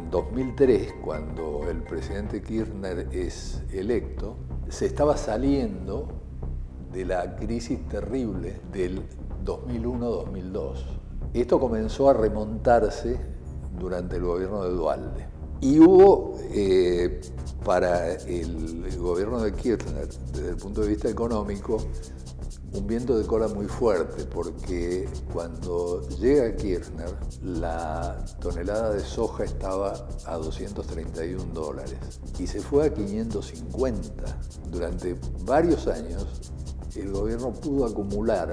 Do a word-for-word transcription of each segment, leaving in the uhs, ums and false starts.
dos mil tres, cuando el presidente Kirchner es electo, se estaba saliendo de la crisis terrible del dos mil uno dos mil dos. Esto comenzó a remontarse durante el gobierno de Duhalde. Y hubo, eh, para el gobierno de Kirchner, desde el punto de vista económico, un viento de cola muy fuerte, porque cuando llega Kirchner, la tonelada de soja estaba a doscientos treinta y un dólares y se fue a quinientos cincuenta. Durante varios años, el gobierno pudo acumular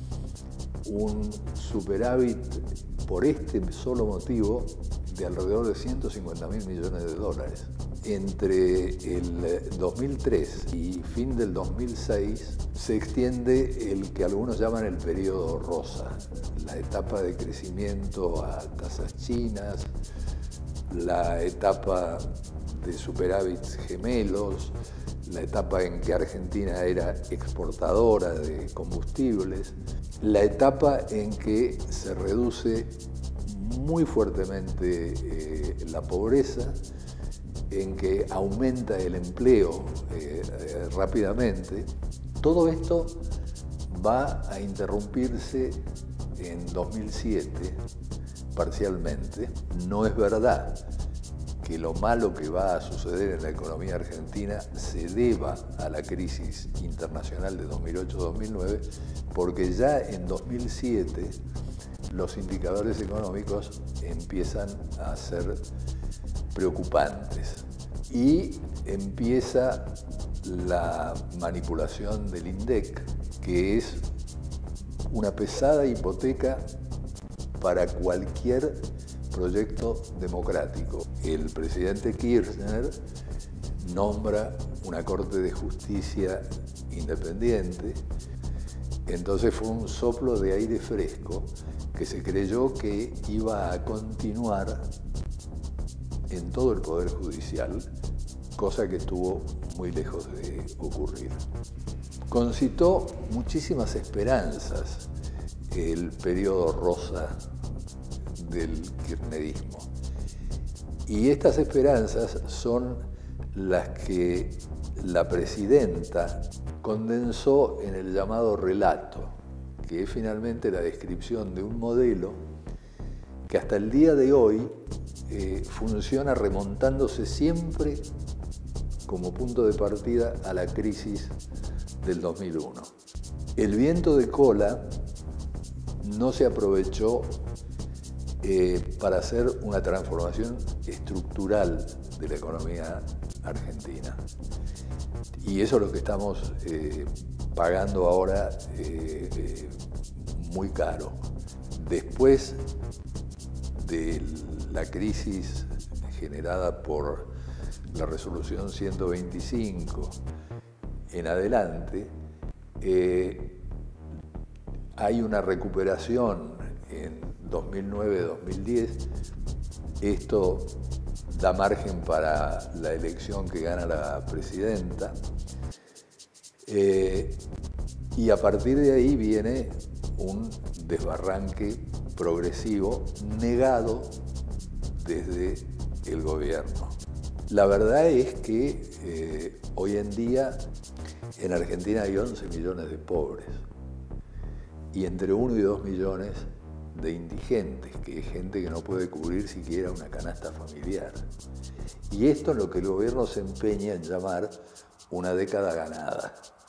un superávit por este solo motivo de alrededor de ciento cincuenta mil millones de dólares. Entre el dos mil tres y fin del dos mil seis se extiende el que algunos llaman el periodo rosa, la etapa de crecimiento a tasas chinas, la etapa de superávits gemelos, la etapa en que Argentina era exportadora de combustibles, la etapa en que se reduce muy fuertemente eh, la pobreza, en que aumenta el empleo eh, eh, rápidamente. Todo esto va a interrumpirse en dos mil siete parcialmente. No es verdad que lo malo que va a suceder en la economía argentina se deba a la crisis internacional de dos mil ocho dos mil nueve, porque ya en dos mil siete los indicadores económicos empiezan a ser preocupantes y empieza la manipulación del INDEC, que es una pesada hipoteca para cualquier proyecto democrático. El presidente Kirchner nombra una Corte de Justicia independiente, entonces fue un soplo de aire fresco que se creyó que iba a continuar en todo el Poder Judicial, cosa que estuvo muy lejos de ocurrir. Concitó muchísimas esperanzas el periodo rosa del kirchnerismo. Y estas esperanzas son las que la presidenta condensó en el llamado relato, que es finalmente la descripción de un modelo que hasta el día de hoy eh, funciona remontándose siempre como punto de partida a la crisis del dos mil uno. El viento de cola no se aprovechó eh, para hacer una transformación estructural de la economía argentina. Y eso es lo que estamos eh, pagando ahora eh, eh, muy caro. Después de la crisis generada por la resolución ciento veinticinco en adelante, eh, hay una recuperación en dos mil nueve dos mil diez. Esto da margen para la elección que gana la presidenta. Eh, y a partir de ahí viene un desbarranque progresivo negado desde el gobierno. La verdad es que eh, hoy en día en Argentina hay once millones de pobres y entre uno y dos millones de indigentes, que es gente que no puede cubrir siquiera una canasta familiar. Y esto es lo que el gobierno se empeña en llamar una década ganada.